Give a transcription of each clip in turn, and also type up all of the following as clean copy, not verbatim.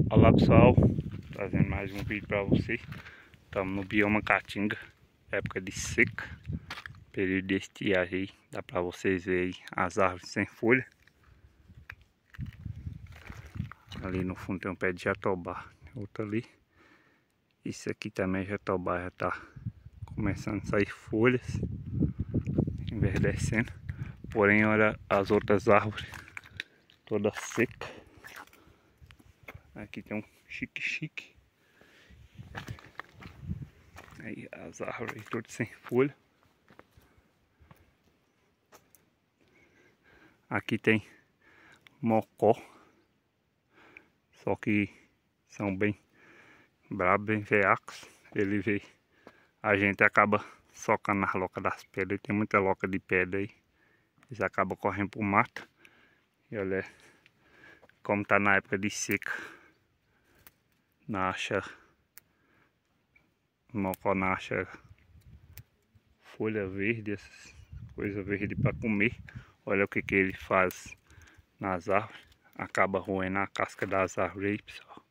Olá pessoal, trazendo mais um vídeo para vocês. Estamos no bioma Caatinga, época de seca, período de estiagem aí. Dá para vocês verem as árvores sem folha. Ali no fundo tem um pé de jatobá, outro ali. Isso aqui também jatobá, já está começando a sair folhas, enverdecendo. Porém, olha as outras árvores, toda seca. Aqui tem um chique-chique. Aí as árvores todas sem folha. Aqui tem mocó. Só que são bem brabos, bem veacos. Ele vê a gente acaba socando nas locas das pedras. Tem muita loca de pedra aí. Eles acabam correndo pro mato. E olha como tá na época de seca. Não acha. O mocó não acha folha verde, essas coisas verdes para comer. Olha o que ele faz nas árvores. Acaba roendo a casca das árvores aí, pessoal.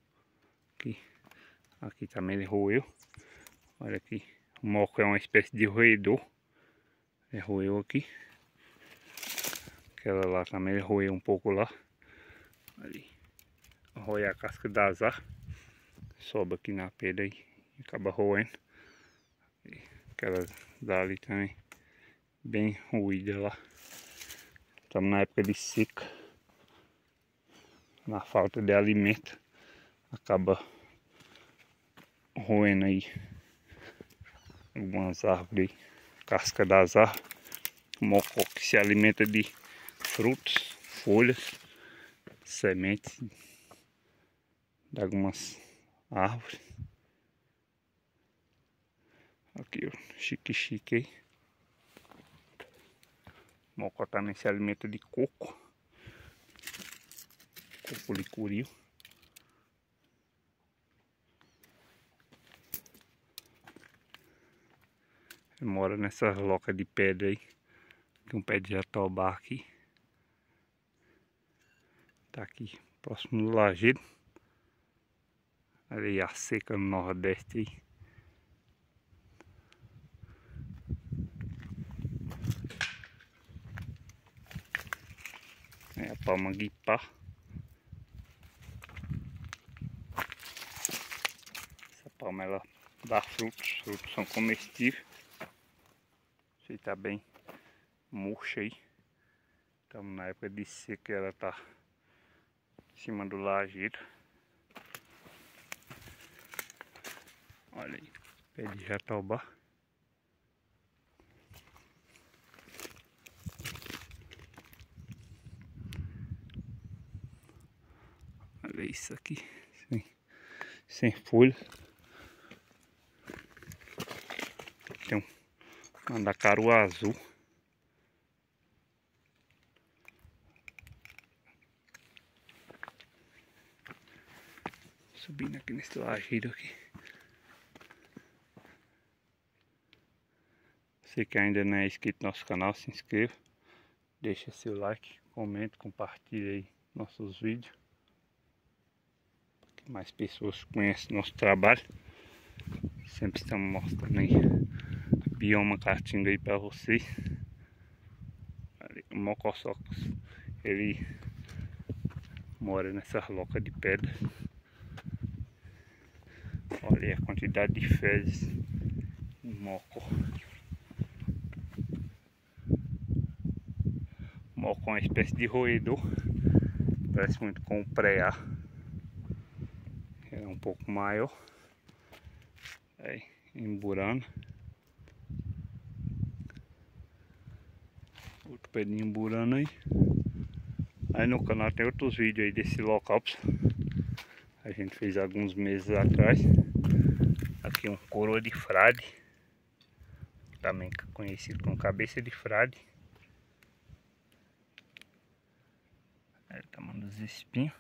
Aqui também ele roeu. Olha aqui. O mocó é uma espécie de roedor. Ele roeu aqui. Aquela lá também ele roeu um pouco lá. Ali. Roe a casca das árvores. Sobe aqui na pedra aí. E acaba roendo. Aquela dali também. Bem roída lá. Estamos na época de seca. Na falta de alimento. Acaba roendo aí algumas árvores aí. Casca das árvores. O mocó que se alimenta de frutos, folhas, sementes de algumas árvores. Aqui o chique-chique aí. O mocó também se alimenta de coco. Coco licuril. Ele mora nessas locas de pedra aí. Tem um pé de jatobá aqui. Tá aqui próximo do lajedo. Ali a seca no nordeste aí. É a palma-guipá. Essa palma ela dá frutos. Os frutos são comestíveis. Isso aí tá bem murcha aí. Estamos na época de seca, ela tá em cima do lajedo. Olha aí, pé de jatobá. Olha isso aqui, sem folha. Tem um mandacaru azul. Subindo aqui nesse lajedo aqui. Você que ainda não é inscrito no nosso canal, se inscreva. Deixa seu like, comenta, compartilha aí nossos vídeos. Para que mais pessoas conheçam nosso trabalho. Sempre estamos mostrando aí o bioma Caatinga aí para vocês. Ali, o mocossocos, ele mora nessas locas de pedra. Olha aí a quantidade de fezes no mocó. O mocó é uma espécie de roedor. Parece muito com o preá. É um pouco maior. Aí, emburando. Outro pé de emburando aí. Aí no canal tem outros vídeos aí desse local. A gente fez alguns meses atrás. Aqui um coroa de frade. Também conhecido como cabeça de frade. Aí o tamanho dos espinhos.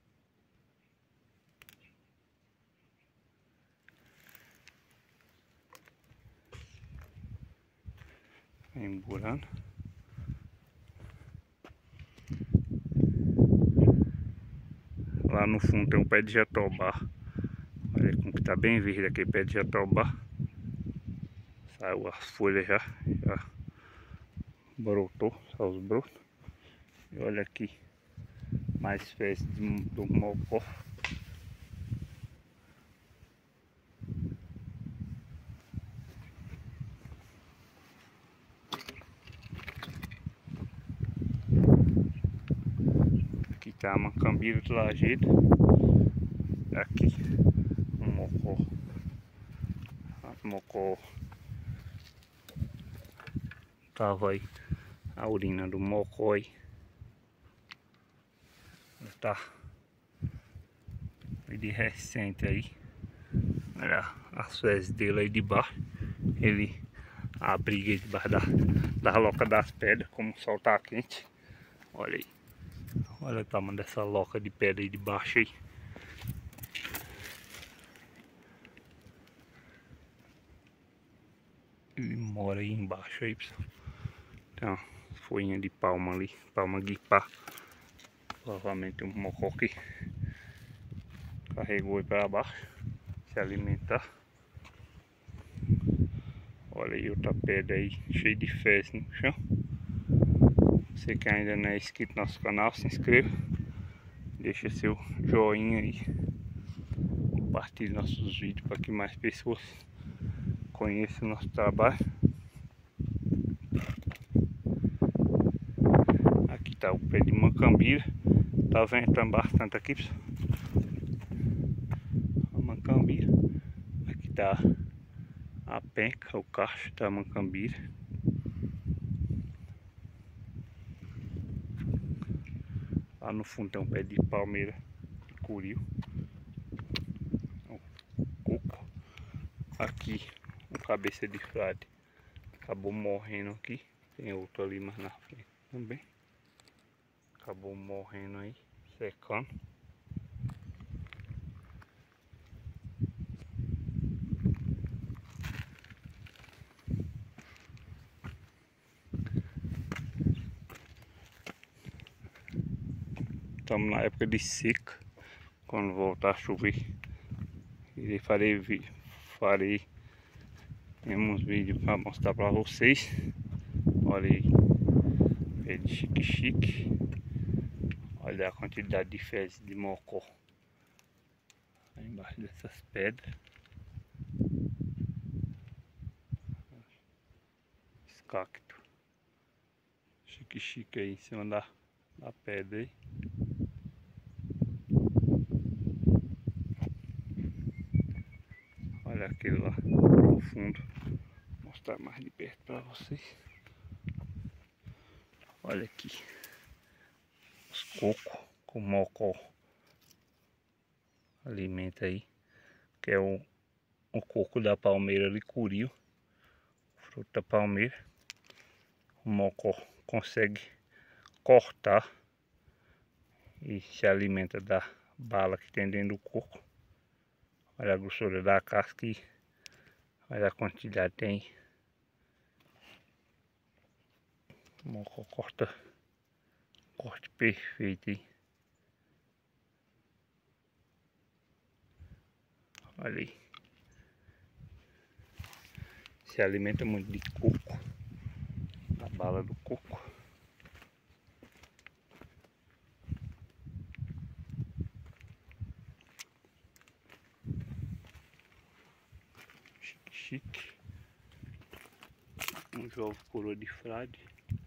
Emburando. Lá Lá no fundo tem um pé de jatobá. Olha como que tá bem verde aqui, pé de jatobá. Saiu as folhas já brotou, só os brotos. E olha aqui, mais fezes do mocó. Aqui tá a macambira do lajedo. Aqui um mocó. Mocó. Tava aí a urina do mocó aí. Tá de recente aí. Olha as fezes dele aí de baixo. Ele abriga aí debaixo da loca das pedras, como o sol tá quente. Olha aí. Olha o tamanho dessa loca de pedra aí de baixo aí. Ele mora aí embaixo aí, pessoal. Tem uma folhinha de palma ali, palma guipá. Provavelmente um mocó que carregou aí para baixo, se alimentar. Olha aí outra pedra aí, cheia de fezes no chão. Você que ainda não é inscrito no nosso canal, se inscreva. Deixa seu joinha aí. Compartilhe nossos vídeos para que mais pessoas conheçam o nosso trabalho. Aqui tá o pé de macambira. Tá ventando bastante aqui, pessoal. A macambira. Aqui tá a penca, o cacho da macambira. Lá no fundo tem um pé de palmeira de curil. Coco. Aqui um cabeça de frade. Acabou morrendo aqui. Tem outro ali mais na frente também. Acabou morrendo aí, secando. Estamos na época de seca. Quando voltar a chover, farei uns vídeos para mostrar para vocês. Olha aí, pé de chique-chique. Olha a quantidade de fezes de mocó aí embaixo dessas pedras. Esse cacto chique-chique aí em cima da pedra aí. Olha aquele lá no fundo. Vou mostrar mais de perto para vocês. Olha aqui os cocos com mocó. Alimenta aí, que é o coco da palmeira licuril, fruto da palmeira. O mocó consegue cortar e se alimenta da bala que tem dentro do coco. Olha a grossura da casca e olha a quantidade tem. O mocó corte perfeito aí. Olha aí. Se alimenta muito de coco, a bala do coco. Chique. Um jovem coroa de frade.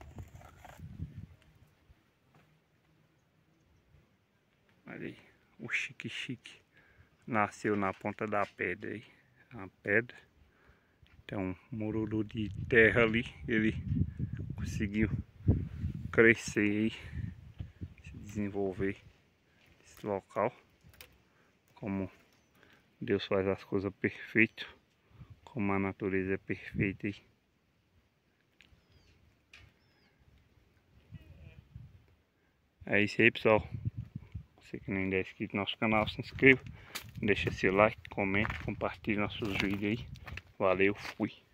Olha aí, o chique-chique nasceu na ponta da pedra aí. A pedra. Tem um mururu de terra ali. Ele conseguiu crescer aí, se desenvolver nesse local. Como Deus faz as coisas perfeitas. Como a natureza é perfeita aí. É isso aí, pessoal. Você que ainda é inscrito no nosso canal, se inscreva. Deixa seu like, comente, compartilhe nossos vídeos aí. Valeu, fui.